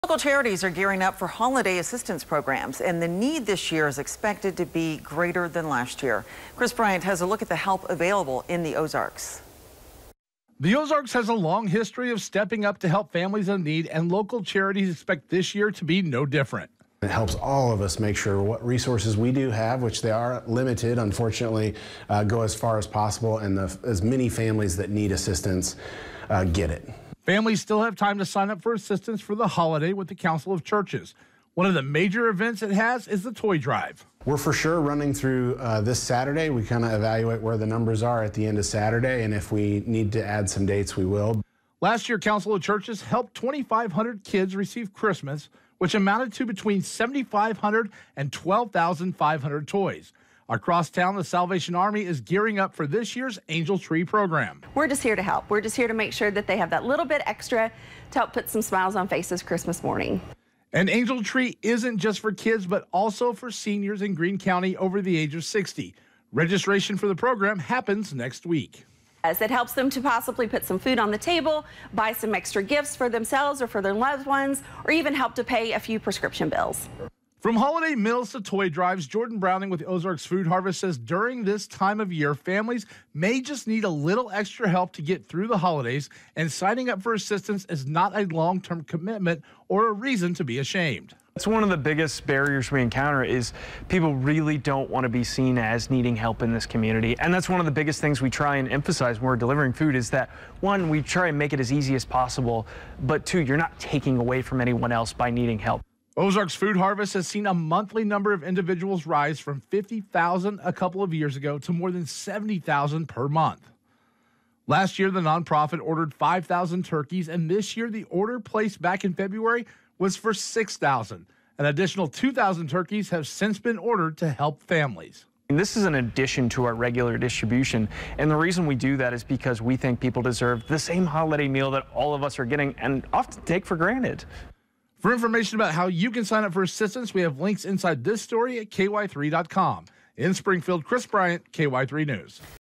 Local charities are gearing up for holiday assistance programs, and the need this year is expected to be greater than last year. Chris Bryant has a look at the help available in the Ozarks. The Ozarks has a long history of stepping up to help families in need, and local charities expect this year to be no different. It helps all of us make sure what resources we do have, which they are limited, unfortunately, go as far as possible, and as many families that need assistance get it. Families still have time to sign up for assistance for the holiday with the Council of Churches. One of the major events it has is the toy drive. We're for sure running through this Saturday. We kind of evaluate where the numbers are at the end of Saturday, and if we need to add some dates, we will. Last year, Council of Churches helped 2,500 kids receive Christmas, which amounted to between 7,500 and 12,500 toys. Across town, the Salvation Army is gearing up for this year's Angel Tree program. We're just here to help. We're just here to make sure that they have that little bit extra to help put some smiles on faces Christmas morning. An Angel Tree isn't just for kids, but also for seniors in Greene County over the age of 60. Registration for the program happens next week. As it helps them to possibly put some food on the table, buy some extra gifts for themselves or for their loved ones, or even help to pay a few prescription bills. From holiday meals to toy drives, Jordan Browning with the Ozarks Food Harvest says during this time of year, families may just need a little extra help to get through the holidays, and signing up for assistance is not a long-term commitment or a reason to be ashamed. That's one of the biggest barriers we encounter is people really don't want to be seen as needing help in this community. And that's one of the biggest things we try and emphasize when we're delivering food is that, one, we try and make it as easy as possible, but two, you're not taking away from anyone else by needing help. Ozarks Food Harvest has seen a monthly number of individuals rise from 50,000 a couple of years ago to more than 70,000 per month. Last year, the nonprofit ordered 5,000 turkeys, and this year the order placed back in February was for 6,000. An additional 2,000 turkeys have since been ordered to help families. This is an addition to our regular distribution, and the reason we do that is because we think people deserve the same holiday meal that all of us are getting and often take for granted. For information about how you can sign up for assistance, we have links inside this story at ky3.com. In Springfield, Chris Bryant, KY3 News.